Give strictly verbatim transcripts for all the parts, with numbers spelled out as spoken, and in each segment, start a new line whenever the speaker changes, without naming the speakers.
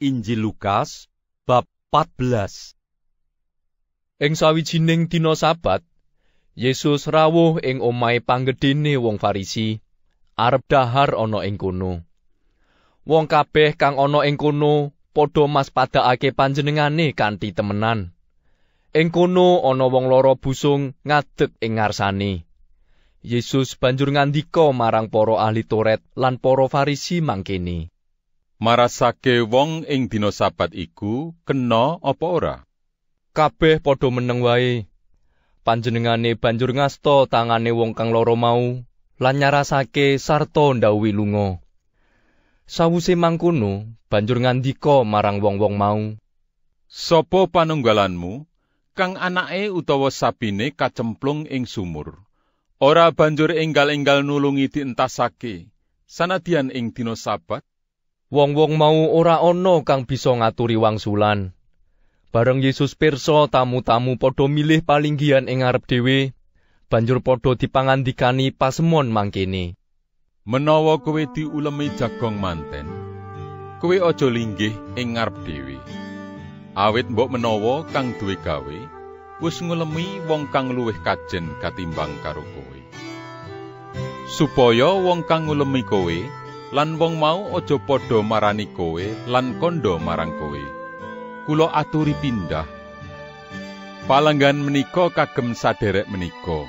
Injil Lukas bab pat belas.
Ing sawijining dina Sabat, Yesus rawuh ing omahe panggedhéne wong Farisi, arep dahar ana ing kono. Wong kabeh kang ana ing kono padha maspadakake panjenengane kanthi temenan. Ing kono ana wong lara busung ngadeg ing ngarsane. Yesus banjur ngandika marang para ahli Taurat lan para Farisi mangkene.
Marasake wong ing dina Sabat iku kena apa ora?
Kabeh padha meneng wae. Panjenengane banjur ngasta tangane wong kang lara mau lan nyarasake sarta ndhawuhi lunga. Sawise mangkono, banjur ngandika marang wong-wong mau,
"Sapa panunggalanmu kang anake utawa sapine kacemplung ing sumur? Ora banjur enggal-enggal nulungi dientasake sanadyan ing dina Sabat?"
Wong-wong mau ora ana kang bisa ngaturi wangsulan. Bareng Yesus pirsa tamu-tamu padha milih palinggihan ing ngarep dhewe, banjur padha dipangandikani pasemon mangkene.
"Menawa kowe diulemi jagong manten, kowe aja linggih ing ngarep dhewe. Awit mbok menawa kang duwe gawe wis ngulemi wong kang luwih kajen katimbang karo kowe. Supaya wong kang ngulemi kowe lan wong mau aja padha marani kowe lan kandha marang kowe. Kula aturi pindah. Palenggan menika kagem saderek menika.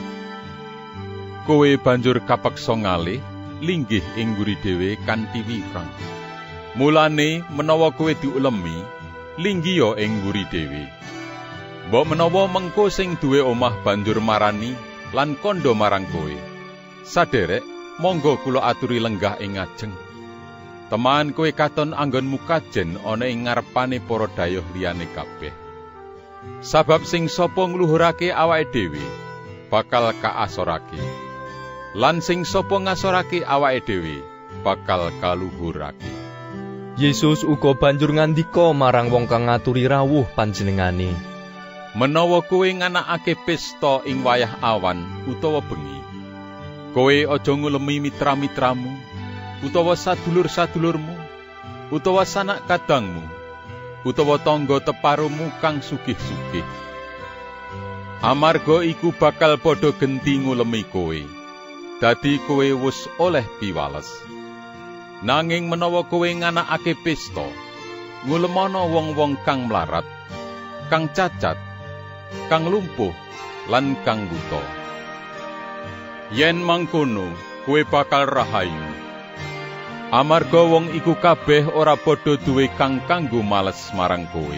Kowe banjur kapeksa ngalih linggih ing mburi dhewe kanthi wirang. Mulane menawa kowe diulemi, linggiya ing mburi dhewe. Mbok menawa mengko sing duwe omah banjur marani lan kandha marang kowe. Saderek, monggo kula aturi lenggah ing ngajeng. Teman kowe katon anggonmu kajen ana ing ngarepane para dhayoh liyane kabeh. Sabab sing sapa ngluhurake awake dhewe bakal kaasorake. Lan sing sapa ngasorake awake dhewe bakal kaluhurake."
Yesus uga banjur ngandika marang wong kang ngaturi rawuh panjenengane,
"Menawa kowe nganakake pesta ing wayah awan utawa bengi, kowe aja ngulemi mitra-mitramu, utawa sadulur-sadulurmu, utawa sanak kadangmu, utawa tangga teparumu kang sugih-sugih. Amarga iku bakal padha genti ngulemi kowe, dadi kowe wis oleh piwales. Nanging menawa kowe nganakake pesta, ngulemono wong-wong kang mlarat, kang cacat, kang lumpuh, lan kang buta. Yen mangkono, kowe bakal rahayu. Amarga wong iku kabeh ora padha duwe kang kanggo males marang kowe.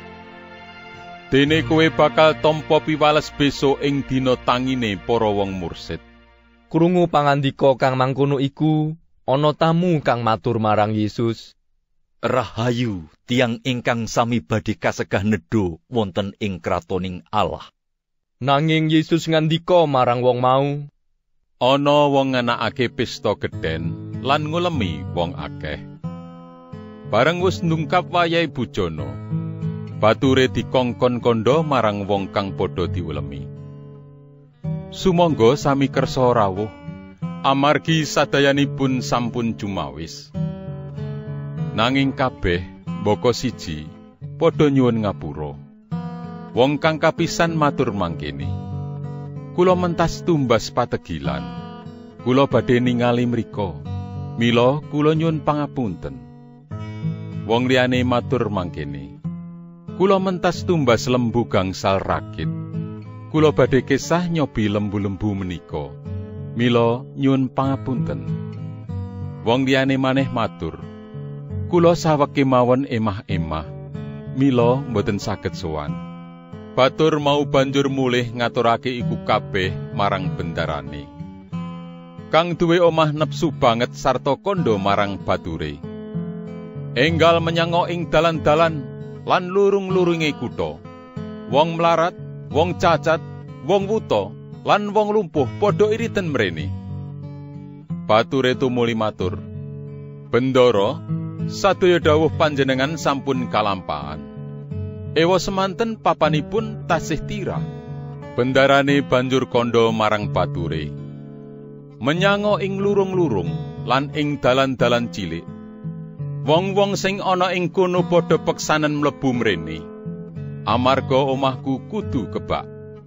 Dene kowe bakal tampa piwales besok ing dina tangine para wong mursid."
Krungu pangandika kang mangkono iku, ana tamu kang matur marang Yesus,
Rahayu tiang ingkang sami badhe kasegah nedha wonten ing kratoning Allah.
Nanging Yesus ngandika marang wong mau,
"Ana wong nganakake pesta gedhen lan ngulemi wong akeh. Bareng wis ndungkap wayahe bujana, bature dikongkon kandha marang wong kang padha diulemi. Sumangga sami kersa rawuh, amargi sadayanipun sampun jumawis. Nanging kabeh mbaka siji padha nyuwun ngapura. Wong kang kapisan matur mangkene, Kula mentas tumbas pategilan. Kula badhe ningali mrika. Mila kula nyuwun pangapunten." Wong liyane matur mangkene, "Kula mentas tumbas lembu gangsal rakit. Kula badhe kesah nyobi lembu-lembu menika. Mila nyuwun pangapunten." Wong liyane maneh matur, "Kula saweke mawon emah-emah. Mila mboten saged sowan." Batur mau banjur mulih ngaturake iku kabeh marang bendarane. Kang duwe omah nepsu banget sarta kandha marang bature. Enggal menyango ing dalan-dalan lan lurung-lurunge kutha. Wong mlarat, wong cacat, wong wuta, lan wong lumpuh padha iriten mrene. Bature tumuli matur, "Bendara, sadaya dawuh panjenengan sampun kalampahan. Ewa semanten papanipun tasih tira." Bendarane banjur kandha marang bature, "Menyango ing lurung-lurung lan ing dalan-dalan cilik, Wong-wong sing ana ing kono padha peksanen mlebu mrene, amarga omahku kudu kebak.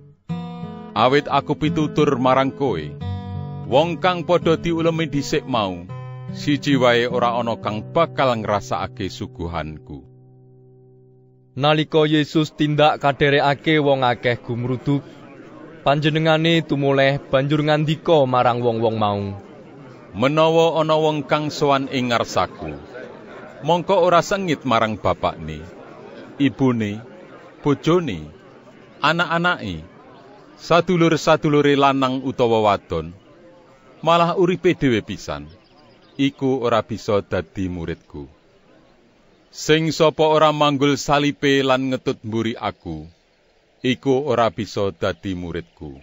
Awit aku pitutur marang kowe, wong kang padha diulemi dhisik mau, siji wae ora ana kang bakal ngrasakake suguhanku.
Nalika Yesus tindak kadherekake wong akeh gumruduk, panjenengane tumuleh banjur ngandika marang wong-wong mau,
menawa ana wong kang sowan ing ngarsaku, mongko ora sengit marang bapakne, ibune, bojone, anak-anake, sadulur-sadulure lanang utawa wadon, malah uripe dhewe pisan, iku ora bisa dadi muridku. Sing sapa ora manggul salipe lan ngetut mburi aku, iku ora bisa dadi muridku.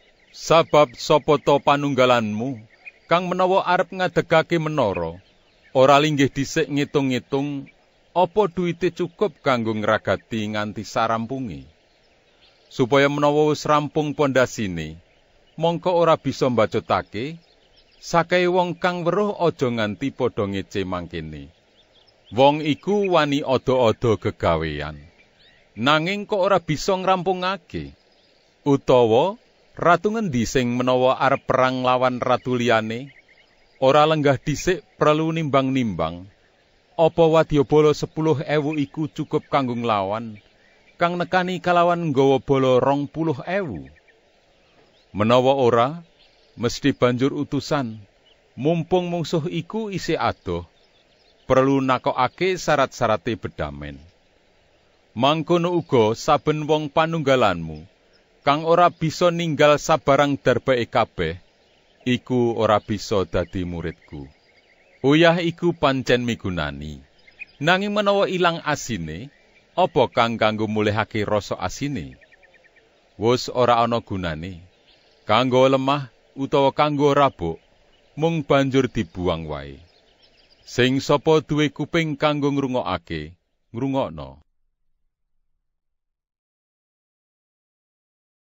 Sabab sapa to panunggalanmu, kang menawa arep ngadegake menara, ora linggih dhisik ngitung-ngitung apa duwite cukup kanggo ngragati nganti sarampunge. Supaya menawa wis rampung pondasine, mongko ora bisa mbacutake, sakai wong kang weruh aja nganti padha ngece mangkene. Wong iku wani ada-ada gegawean, nanging kok ora bisa ngrampungake. Utawa ratu ngendi sing menawa arep perang lawan ratu liyane, ora lenggah dhisik perlu nimbang-nimbang, apa wadyabala sepuluh ewu iku cukup kanggo nglawan, kang nekani kalawan nggawa bala rong puluh ewu. Menawa ora, mesti banjur utusan, mumpung mungsuh iku isih adoh, perlu nakokake syarat-syarate bedamen. Mangkono uga saben wong panunggalanmu, kang ora bisa ninggal sabarang darbeke kabeh, iku ora bisa dadi muridku. Uyah iku pancen migunani, nanging menawa ilang asine, apa kang kanggo mulihake rasa asine? Wus ora ana gunane. Kanggo lemah utawa kanggo rabuk, mung banjur dibuang wae. Sing sapa duwe kuping kanggo ngrungokake, ngrungokno.